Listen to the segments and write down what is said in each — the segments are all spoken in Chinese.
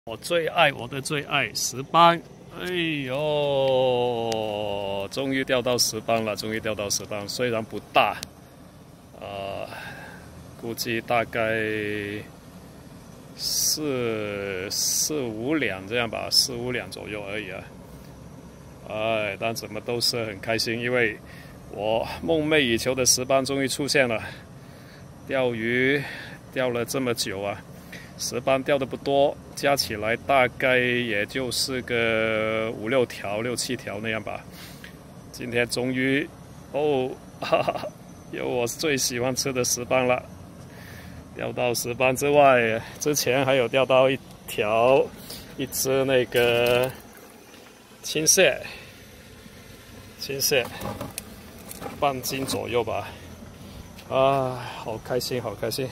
我的最爱石斑，哎呦，终于钓到石斑了，虽然不大，估计大概四五两这样吧，4、5两左右而已啊。哎，但怎么都是很开心，因为我梦寐以求的石斑终于出现了。钓鱼钓了这么久啊，石斑钓的不多，加起来大概也就是个5、6条、6、7条那样吧。今天终于，有我最喜欢吃的石斑了。钓到石斑之外，之前还有钓到一只那个青蟹，半斤左右吧。啊，好开心，好开心！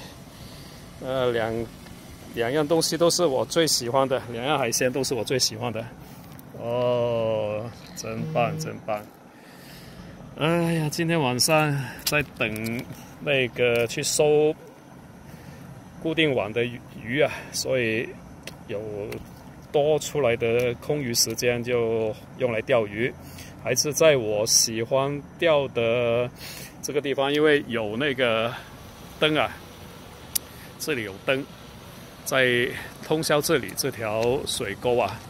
两样东西都是我最喜欢的，两样海鲜都是我最喜欢的。哦，真棒，真棒！哎呀，今天晚上在等那个去收固定网的鱼啊，所以有多出来的空余时间就用来钓鱼，还是在我喜欢钓的这个地方，因为有那个灯啊，这里有灯，在通宵这里这条水沟啊，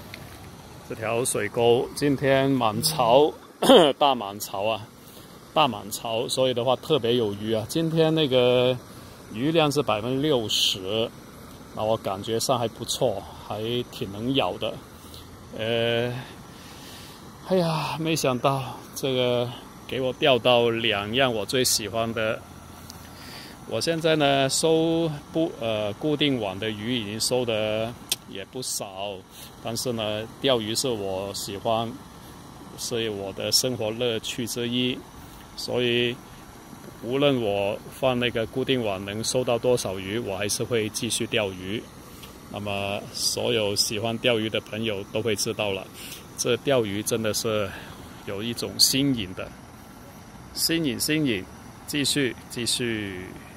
今天满潮，大满潮，所以的话特别有鱼啊。今天那个鱼量是60%，那我感觉上还不错，还挺能咬的。哎呀，没想到这个给我钓到2样我最喜欢的。我现在呢收固定网的鱼已经收的也不少，但是呢钓鱼是我喜欢，是我的生活乐趣之一，所以无论我放那个固定网能收到多少鱼，我还是会继续钓鱼。那么所有喜欢钓鱼的朋友都会知道了，这钓鱼真的是有一种新颖，继续。